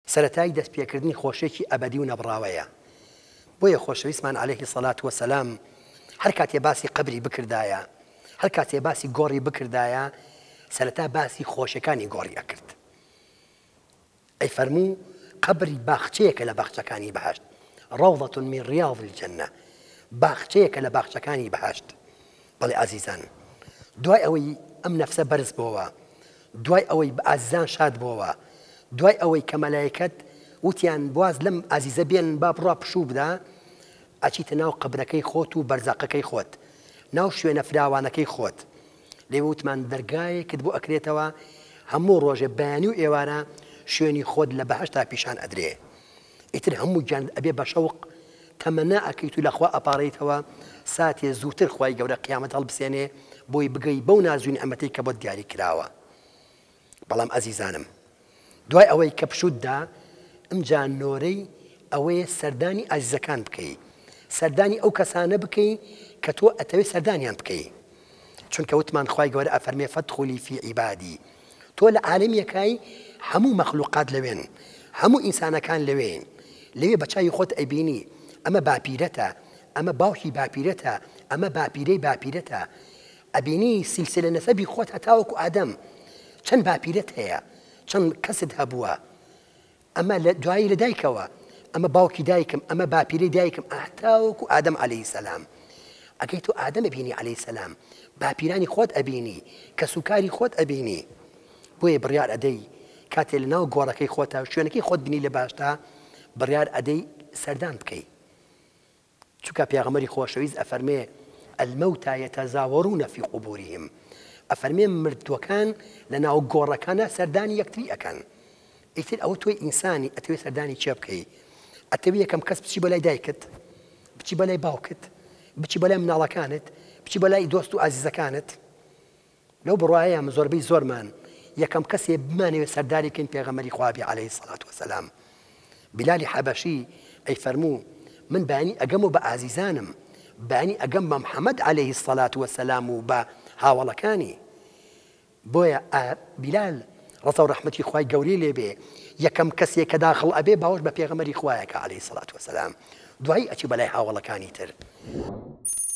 سەرەتای دەستپێکردنی خۆشێکی ئەبەدی و نەبڕاوەیە. بۆیە خۆشەویستمان عەلەیهی سەڵات وەسەلام هەر کاتێ باسی قبری بکردایە، هەر کاتێ باسی گۆڕی بکردایە، سەرەتا باسی خۆشەکانی گۆڕی ئەکرد. ئەی فەرموو قبری باخچەیەکە لە باخچەکانی بەهەشت، ڕەوضەة من ڕیاض الجەنە، باخچەیەکە لە باخچەکانی بەهەشت. بەڵێ ئازیزان، دوای ئەوەی ئەم نەفسە بەرز بووە، دوای ئەوەی بە ئازیزان شاد بووە، دوای ئەوەی کە مەلایکەت وتیان بواز لەم ئازیزە بێن با بڕوا پشوو بدە، ئەچیتە ناو قبرەکەی خۆت و بەرزەقەکەی خۆت، ناو شوێنە فراوانەکەی خۆت. لێوە وتمان دەرگایەکت بۆ ئەکرێتەوە هەموو ڕۆژێ بەیانی و ئێوارە شوێنی خۆت لە بەهەشتا پیشان ئەدرێ. ئیتر هەموو گیان ئەبێ بە شەوق تەمەنا ئەکەیت و لەخوا ئەپاڕیتەوە ساتێ زووتر خوای گەورە قیامەت هەڵبسێنێ بۆی بگەی بەو نازوین ئەمەتەی کە بۆت دیاری کراوە. بەڵام ئەزیزانم، دوای ئەوەی کە پشوددا ئەمجا نۆرەی ئەوەیە سەردانی ئازیزەکان بکەی، سەردانی ئەو کەسانە بکەی کە تۆ ئەتەوێت سەردانیان بکەی. چونکە وتمان خوای گەورە ئەفەرمێ فەدخولی فی عیبادی، تۆ لە عالەمیەکەی هەموو مەخلوقات لەوێن، هەموو ئینسانەکان لەوێن، لەوێ بە چاوی خۆت ئەبینی ئەمە باپیرەتە، ئەمە باوکی باپیرەتە، ئەمە باپیرەی باپیرەتە، ئەبینی سیلسلە نەسەبی خۆت هەتاوەکو ئادەم چەند باپیرەت هەیە، چەند کەست هەبووە، ئەمە لە دوایی لە دایکەوە، ئەمە باوکی دایکم، ئەمە باپیرەی دایکم، هەتاوەکو ئادەم عەلەیهی سەلام. ئەگەی تۆ ئادەم ئەبینی عەلەیهی سەلام، باپیرانی خۆت ئەبینی، کەسوکاری خۆت ئەبینی، بۆیە بڕیار ئەدەی کاتێ لە ناو گۆڕەکەی خۆتە شوێنەکەی خۆت بینی لە باشتا بڕیار ئەدەی سەردان بکەی. چونکە پێغەمبەری خۆشەویست ئەفەرمێ المەوتى يتزاورون في قبورهم، ئەفەرمێ مردووەکان لە ناو گۆڕەکانە سەردانی یەکتری ئەکەن. ئیتر ئەوە تۆی ئینسانی ئەتەوێت سەردانی چێ بکەی؟ ئەتەوێت یەکەم کەس بچی بەلای دایکت، بچی بەلای باوکت، بچی بەلای مناڵەکانت، بچی بەلای دۆست و ئازیزەکانت. لەو بڕواایە زۆربەی زۆرمان یەکەم کەسێ بمانەوێت سەرداری بکەین پێغەمبەری خوابی عەلەیهی سەڵات وەسەلام. بیلالی حەبەشی ئەی فەرموو من بەیانی ئەگەم و بە ئازیزانم، بەیانی ئەگەم بە محەممەد عەلەیهی سەڵات وەسەلام و بە هاوڵەکانی. بۆیە بیلال ڕەزا و ڕەحمەتی خوای گەورەی لێبێ یەکەم کەسێک کە داخڵ ئەبێ باوەش بە پێغەمبەری خوایەکە عەلەیهی سەڵات وەسەلام، دوایی ئەچی بەلای هاوڵەکانی تر.